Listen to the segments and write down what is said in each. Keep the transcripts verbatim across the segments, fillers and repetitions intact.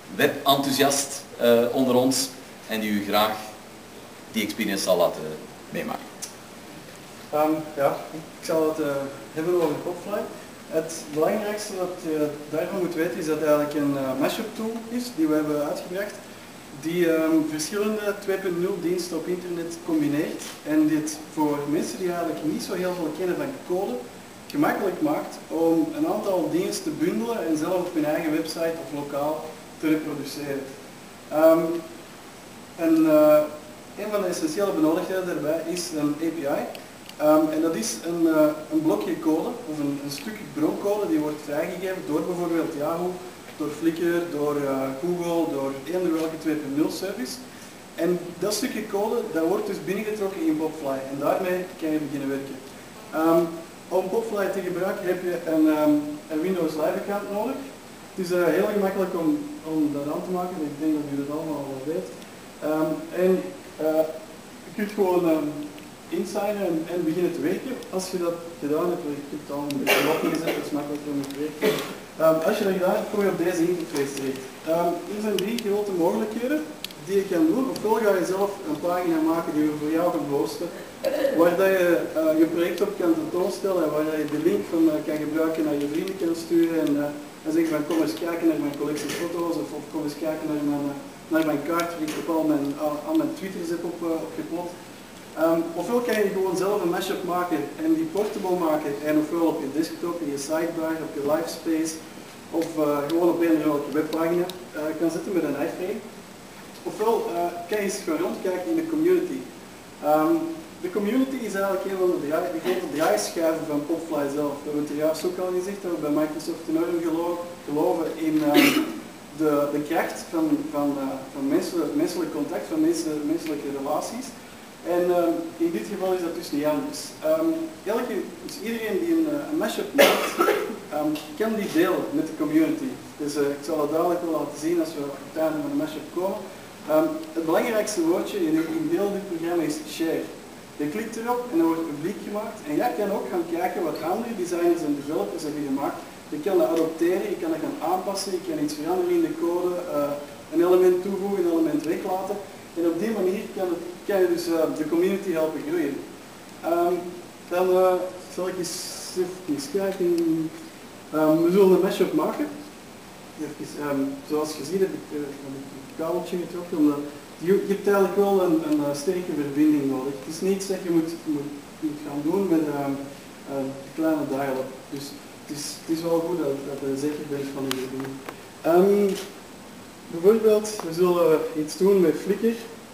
webenthousiast uh, onder ons en die u graag die experience zal laten meemaken. Um, ja, ik zal het uh, hebben over Popfly. Het belangrijkste wat je daarvan moet weten is dat het eigenlijk een uh, mashup tool is die we hebben uitgebracht, die um, verschillende twee punt nul diensten op internet combineert en dit voor mensen die eigenlijk niet zo heel veel kennen van code, gemakkelijk maakt om een aantal diensten te bundelen en zelf op hun eigen website of lokaal te reproduceren. Um, en uh, een van de essentiële benodigdheden daarbij is een A P I. Um, en dat is een, uh, een blokje code, of een, een stuk broncode die wordt vrijgegeven door bijvoorbeeld Yahoo, door Flickr, door uh, Google, door eender welke twee punt nul service. En dat stukje code, dat wordt dus binnengetrokken in Popfly en daarmee kan je beginnen werken. Um, om Popfly te gebruiken heb je een, um, een Windows Live account nodig. Het is uh, heel gemakkelijk om, om dat aan te maken, ik denk dat u dat allemaal al weet. Um, en uh, je kunt gewoon um, insignen en, en beginnen te werken. Als je dat gedaan hebt, je hebt al een beetje lopen gezet, dat is makkelijk om te werken. Um, als je dat gedaan hebt, kom je op deze interface terecht. Um, er zijn drie grote mogelijkheden die je kan doen. Ofwel ga je zelf een pagina maken die we voor jou verposten, waar dat je uh, je project op kan tentoonstellen en waar je de link van uh, kan gebruiken naar je vrienden kan sturen en, uh, en zeggen van kom eens kijken naar mijn collectie foto's of, of kom eens kijken naar mijn, uh, naar mijn kaart die ik op al mijn, al mijn twitters heb op, uh, opgeplot. Um, ofwel kan je gewoon zelf een mashup maken en die portable maken en ofwel op je desktop, in je sidebar, op je live space of uh, gewoon op een of andere webpagina uh, kan zetten met een iframe. Ofwel uh, kan je eens gaan rondkijken in de community. Um, de community is eigenlijk een van de, draai, de grote draaischijven van Popfly zelf. We hebben het er juist ook al gezegd dat we bij Microsoft enorm geloven, geloven in uh, de, de kracht van, van, uh, van menselijk, menselijk contact, van mensen, menselijke relaties. En um, in dit geval is dat dus niet anders. Um, elke, dus iedereen die een, een mashup maakt, um, kan die delen met de community. Dus uh, ik zal het dadelijk wel laten zien als we op het einde van de mashup komen. Um, het belangrijkste woordje in, in deel dit programma is share. Je klikt erop en dan wordt publiek gemaakt. En jij kan ook gaan kijken wat andere designers en developers hebben gemaakt. Je kan dat adopteren, je kan dat gaan aanpassen, je kan iets veranderen in de code, uh, een element toevoegen, een element weglaten. En op die manier kan, het, kan je dus uh, de community helpen groeien. Um, dan uh, zal ik eens even kijken. Um, we zullen een mashup maken. Even, um, zoals je ziet heb ik, uh, heb ik een kabeltje getrokken. Omdat je, je hebt eigenlijk wel een, een uh, sterke verbinding nodig. Het is niets dat je moet, moet, moet gaan doen met um, een kleine dial-up. Dus het is, het is wel goed dat, dat je zeker bent van die verbinding. Um, Bijvoorbeeld, we zullen iets doen met Flickr.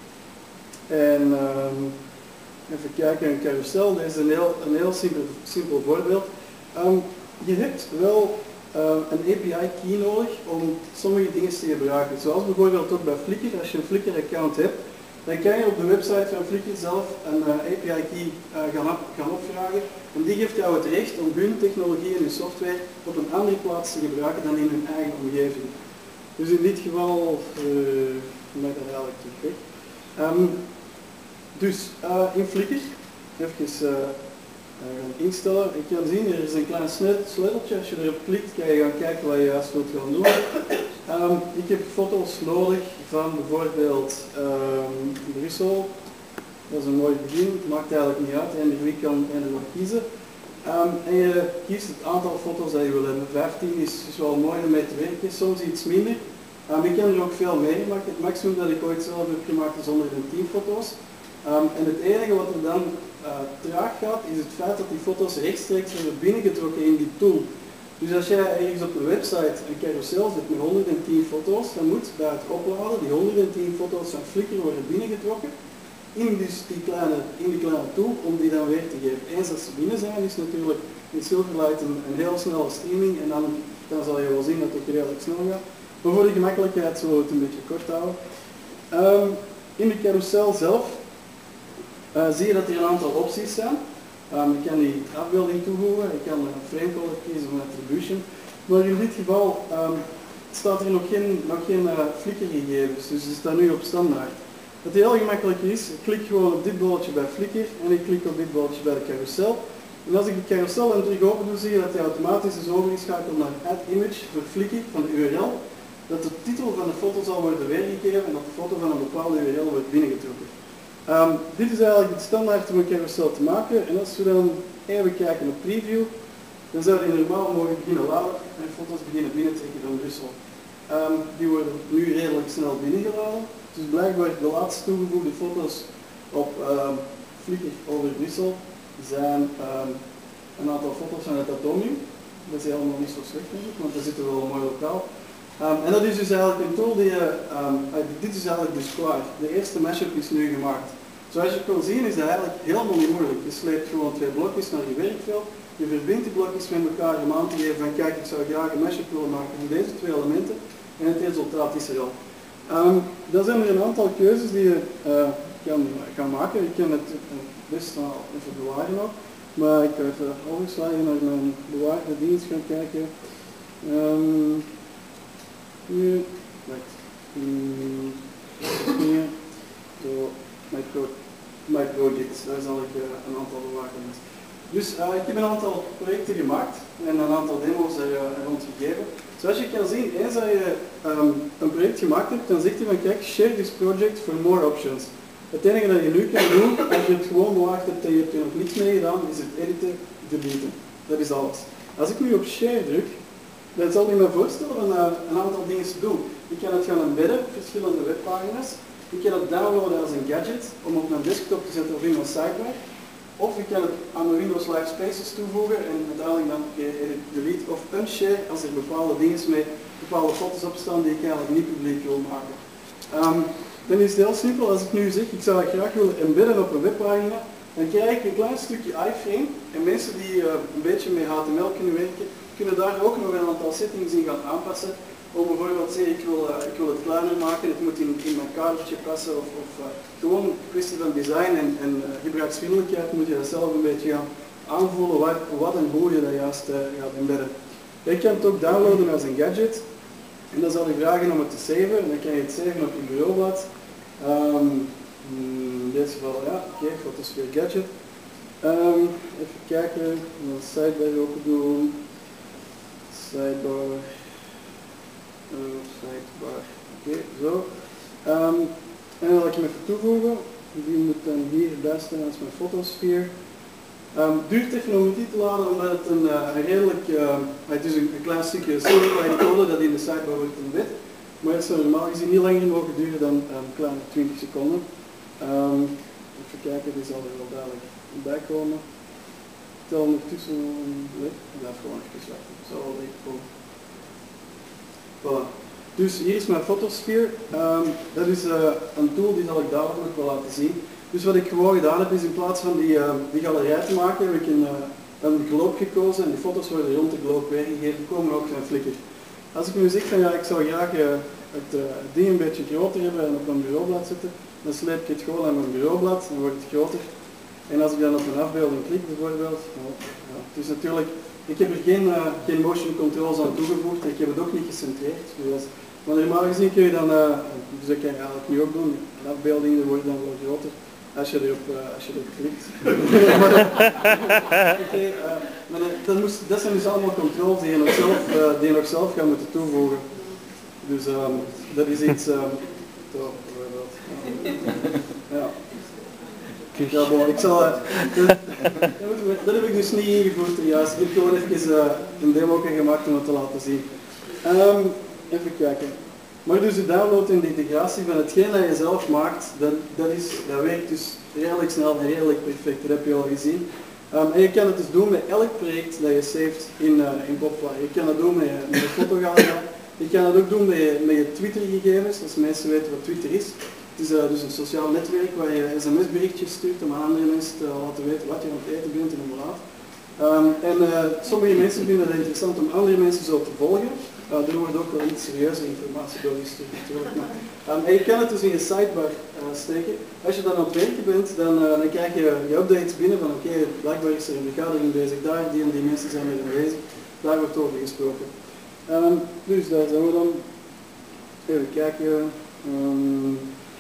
En um, even kijken, een carousel. Dit is een heel, een heel simpel, simpel voorbeeld. Um, je hebt wel uh, een A P I-key nodig om sommige dingen te gebruiken. Zoals bijvoorbeeld ook bij Flickr. Als je een Flickr-account hebt, dan kan je op de website van Flickr zelf een uh, A P I-key uh, gaan, op, gaan opvragen. En die geeft jou het recht om hun technologie en hun software op een andere plaats te gebruiken dan in hun eigen omgeving. Dus in dit geval uh, mag dat eigenlijk terug weg. Um, dus uh, in Flickr, even uh, gaan instellen. Je kan zien, er is een klein sleuteltje. Als je erop klikt, kan je gaan kijken wat je juist wilt gaan doen. Um, ik heb foto's nodig van bijvoorbeeld um, Brussel. Dat is een mooi begin, het maakt eigenlijk niet uit. En wie kan eender wat kiezen. Um, en je kiest het aantal foto's dat je wil hebben. vijftien is, is wel mooi om mee te werken, soms iets minder. Um, ik kan er ook veel meer maken. Het maximum dat ik ooit zelf heb gemaakt is honderdtien foto's. Um, en het enige wat er dan uh, traag gaat, is het feit dat die foto's rechtstreeks worden binnengetrokken in die tool. Dus als jij ergens op een website een carousel zet met honderdtien foto's, dan moet bij het opladen die honderdtien foto's van Flickr worden binnengetrokken in, dus die kleine, in die kleine tool om die dan weer te geven. Eens als ze binnen zijn, is natuurlijk in Silverlight een, een heel snelle streaming en dan, dan zal je wel zien dat het redelijk snel gaat. Maar voor de gemakkelijkheid zullen we het een beetje kort houden. Um, in de carousel zelf uh, zie je dat er een aantal opties zijn. Um, ik kan die afbeelding toevoegen, ik kan een frame color kiezen of een attribution. Maar in dit geval um, staat er nog geen, nog geen uh, Flickr gegevens, dus die staan nu op standaard. Wat heel gemakkelijk is, ik klik gewoon op dit bolletje bij Flickr en ik klik op dit bolletje bij de carousel. En als ik de carousel dan terug open doe, zie je dat hij automatisch is overgeschakeld naar add image voor Flickr van de U R L. dat de titel van de foto zal worden weergegeven en dat de foto van een bepaalde U R L wordt binnengetrokken. Um, dit is eigenlijk het standaard om een carousel te maken en als we dan even kijken op preview, dan zou je normaal mogen beginnen laden en foto's beginnen binnentrekken van Brussel. Um, die worden nu redelijk snel binnengeladen, dus blijkbaar de laatst toegevoegde foto's op um, Flickr over Brussel zijn um, een aantal foto's van het Atomium. Dat is helemaal niet zo slecht natuurlijk, want daar zitten we wel mooi lokaal. Um, en dat is dus eigenlijk een tool die je, um, dit is eigenlijk dus klaar. De eerste mashup is nu gemaakt. Zoals je kan zien is dat eigenlijk helemaal niet moeilijk. Je sleept gewoon twee blokjes naar je werkveld, je verbindt die blokjes met elkaar om aan te geven van kijk, ik zou graag een mashup willen maken van deze twee elementen en het resultaat is er al. Um, dan zijn er een aantal keuzes die je uh, kan, kan maken. Je kan het uh, best wel even bewaren nog, maar ik ga even overslagen naar mijn bewaarde dienst gaan kijken. Um, Hier, wacht, hier, zo, my, pro my projects, daar zal ik uh, een aantal bewaken. Dus uh, ik heb een aantal projecten gemaakt en een aantal demo's er, uh, er rond gegeven. Zoals je kan zien, eens dat je um, een project gemaakt hebt, dan zegt hij van kijk, share this project for more options. Het enige dat je nu kan doen, als je het gewoon bewaard hebt en je hebt er nog niets mee gedaan, is het editen, deleten. Dat is alles. Als ik nu op share druk, dan zal ik me voorstellen om uh, een aantal dingen te doen. Ik kan het gaan embedden op verschillende webpagina's. Ik kan het downloaden als een gadget om op mijn desktop te zetten of in mijn sidebar. Of ik kan het aan mijn Windows Live Spaces toevoegen en uiteindelijk dan edit, delete of unshare als er bepaalde dingen mee, bepaalde foto's op staan die ik eigenlijk niet publiek wil maken. Um, dan is het heel simpel. Als ik nu zeg, ik zou het graag willen embedden op een webpagina, dan krijg ik een klein stukje iframe en mensen die uh, een beetje met H T M L kunnen werken, kunnen daar ook nog een aantal settings in gaan aanpassen. Om bijvoorbeeld te zeggen, ik wil, uh, ik wil het kleiner maken, het moet in, in mijn kadertje passen of, of uh, gewoon een kwestie van design en, en uh, gebruiksvriendelijkheid moet je dat zelf een beetje gaan aanvoelen wat, wat en hoe je dat juist uh, gaat embedden. Je kan het ook downloaden als een gadget en dan zal je vragen om het te saven en dan kan je het saven op je bureaublad. Um, in dit geval ja, oké, okay, fotosfeer gadget. Um, even kijken, dan sidebar open doen. Sidebar, uh, sidebar, oké, okay, zo. Um, en dan wil ik hem even toevoegen, die moet dan hier bij staan als mijn fotosfeer. Um, het duurt even om het in te laden omdat het een, uh, een redelijk, uh, het is een, een klein stukje silverline code dat in de sidebar wordt embed. Maar het zou normaal gezien niet langer mogen duren dan een um, kleine twintig seconden. Um, even kijken, die zal er wel dadelijk bij komen. Tel ondertussen, nee, ik blijf gewoon even wachten. Zo al denk ik komen. Voilà. Dus hier is mijn fotosfeer. Um, dat is uh, een tool die zal ik dadelijk nog wel laten zien. Dus wat ik gewoon gedaan heb is in plaats van die, uh, die galerij te maken, heb ik een, uh, een globe gekozen en die foto's worden rond de globe weergegeven, komen ook van Flickr. Als ik nu zeg van ja, ik zou graag uh, het uh, ding een beetje groter hebben en op mijn bureaublad zetten, dan sleep ik het gewoon aan mijn bureaublad, dan wordt het groter. En als ik dan op een afbeelding klik bijvoorbeeld, nou, ja, het is natuurlijk, ik heb er geen, uh, geen motion controls aan toegevoegd, ik heb het ook niet gecentreerd. Dus, maar normaal gezien kun je dan, uh, dus dat kan je eigenlijk nu ook doen, een afbeelding wordt dan wel groter als je erop, uh, als je erop klikt. maar, okay, uh, maar dat, moest, dat zijn dus allemaal controls die je nog zelf, uh, die je nog zelf gaat moeten toevoegen. Dus um, dat is iets, um, zo bijvoorbeeld. Ja. Ja, bon, ik zal, uh, dat, dat heb ik dus niet ingevoerd juist. Ik heb gewoon even uh, een demo gemaakt om het te laten zien. Um, even kijken. Maar dus de download en de integratie van hetgeen dat je zelf maakt, dat, dat, is, dat werkt dus redelijk snel en redelijk perfect, dat heb je al gezien. Um, en je kan het dus doen met elk project dat je saved in, uh, in Popfly. Je kan het doen met, met de fotogalerie. Je kan het ook doen met, met je Twitter-gegevens, als mensen weten wat Twitter is. Het is uh, dus een sociaal netwerk waar je S M S-berichtjes stuurt om aan andere mensen te laten weten wat je aan het eten bent en hoe laat. Um, en uh, sommige mensen vinden het interessant om andere mensen zo te volgen. Uh, er wordt ook wel iets serieuze informatie doorgestuurd natuurlijk. Maar, um, en je kan het dus in je sidebar uh, steken. Als je dan aan het werken bent, dan, uh, dan krijg je je updates binnen van oké, okay, blijkbaar is er een vergadering bezig daar, die en die mensen zijn er bezig. Daar wordt over gesproken. Um, dus daar zijn we dan. Even kijken. Um,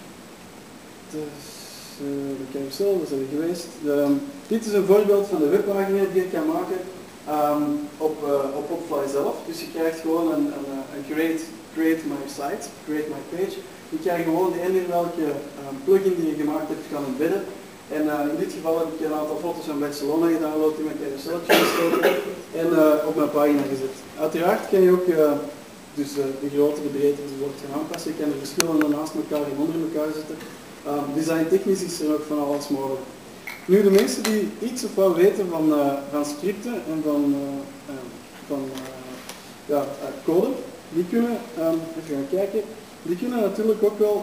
dus, uh, de carousel, dat zijn we geweest. Um, dit is een voorbeeld van de webpagina die je kan maken um, op, uh, op Popfly zelf. Dus je krijgt gewoon een, een, een create create my site, create my page. Je kan gewoon eender welke um, plugin die je gemaakt hebt gaan embedden. En uh, in dit geval heb ik een aantal foto's van Barcelona gedownload in mijn carouseltje gestoken en uh, op mijn pagina gezet. Uiteraard kan je ook uh, dus, uh, de grootte, de breedte enzovoort gaan aanpassen. Je kan er verschillende naast elkaar en onder elkaar zetten. Um, design technisch is er ook van alles mogelijk. Nu de mensen die iets of wat weten van, uh, van scripten en van, uh, uh, van uh, ja, uh, code, die kunnen, um, even gaan kijken, die kunnen natuurlijk ook wel,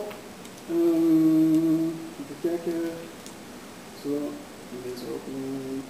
um, even kijken, zo, deze openen,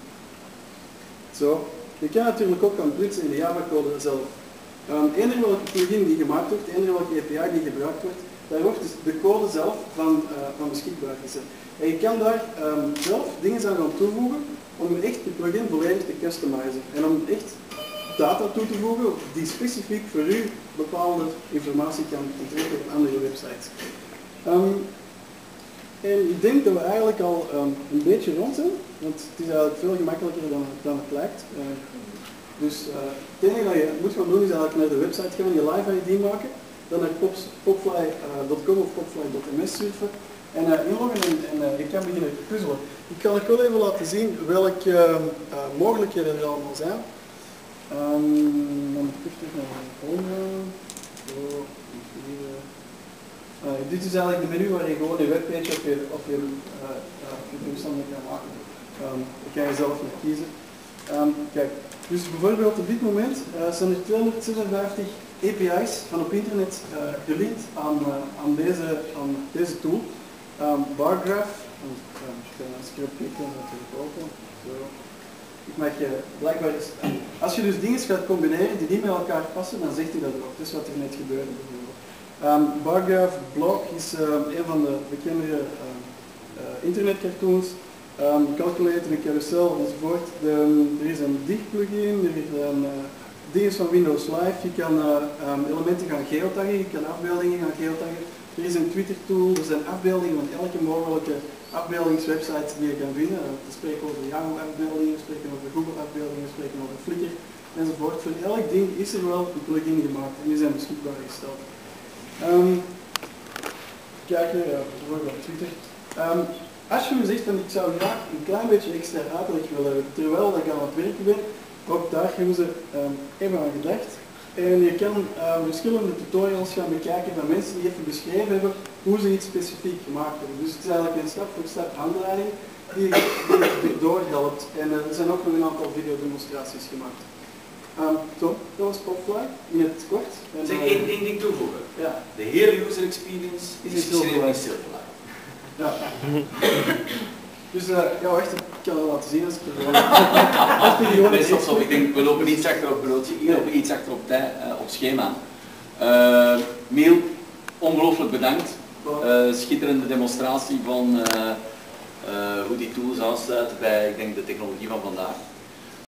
zo, je kan natuurlijk ook gaan prutsen in de Java-code zelf. Um, eender welke plugin die gemaakt wordt, eender welke A P I die gebruikt wordt, daar wordt dus de code zelf van, uh, van beschikbaar gezet. En je kan daar um, zelf dingen aan gaan toevoegen om echt je plugin volledig te customizen. En om echt data toe te voegen die specifiek voor u bepaalde informatie kan ontwikkelen op andere websites. Um, en ik denk dat we eigenlijk al um, een beetje rond zijn, want het is eigenlijk veel gemakkelijker dan, dan het lijkt. Uh, dus uh, het enige dat je moet gaan doen is eigenlijk naar de website gaan, je live I D maken, dan naar popfly dot com of popfly dot m s surfen en uh, inloggen en, en uh, je kan beginnen puzzelen. Ik kan ook wel even laten zien welke uh, uh, mogelijkheden er allemaal zijn. Um, dan moet ik terug naar de volgende. Zo, hier, uh, uh, dit is eigenlijk de menu waar je gewoon je webpage of je, of je, uh, uh, je toestanden kan maken. Um, daar kan je zelf naar kiezen. Um, kijk, dus bijvoorbeeld op dit moment uh, zijn er tweehonderdzesenvijftig A P I's van op internet uh, gelinkt aan, uh, aan, deze, aan deze tool. Um, Bargraph, um, als ik erop klik, dan gaat het open. Zo. Ik mag je blijkbaar eens, als je dus dingen gaat combineren die niet met elkaar passen, dan zegt hij dat ook. Dat is wat er net gebeurde bijvoorbeeld. Um, Bargraph Blog is uh, een van de bekendere uh, uh, internetcartoons. Um, calculator, een carousel enzovoort. De, er is een dig plugin, er is een uh, dingen van Windows Live. Je kan uh, um, elementen gaan geotaggen, je kan afbeeldingen gaan geotaggen. Er is een Twitter tool, er zijn afbeeldingen van elke mogelijke afbeeldingswebsite die je kan vinden. We spreken over Yahoo afbeeldingen, we spreken over Google afbeeldingen, we spreken over Flickr enzovoort. Voor elk ding is er wel een plugin gemaakt en die zijn beschikbaar gesteld. Um, kijk hier, ja, bijvoorbeeld op Twitter. Um, als je nu zegt van ik zou graag een klein beetje extra uitleg willen hebben terwijl ik aan het werken ben, ook daar hebben ze um, even aan gedacht. En je kan uh, verschillende tutorials gaan bekijken van mensen die even beschreven hebben hoe ze iets specifiek gemaakt hebben. Dus het is eigenlijk een stap voor stap handleiding die je doorhelpt. En uh, er zijn ook nog een aantal videodemonstraties gemaakt. Um, Tom, dat was Popfly, in het kort. En, zeg één uh, ding toevoegen. Ja. De hele user experience is, is geschreven in Silverlight. Ja. Dus uh, ja, wacht, ik kan het laten zien als ik er gewoon... Dat is toch zo, ik denk, we lopen iets achter op broodje, hier lopen iets achter op, tijd, uh, op schema. Uh, Miel, ongelooflijk bedankt. Uh, schitterende demonstratie van uh, uh, hoe die tools aansluiten bij, ik denk, de technologie van vandaag.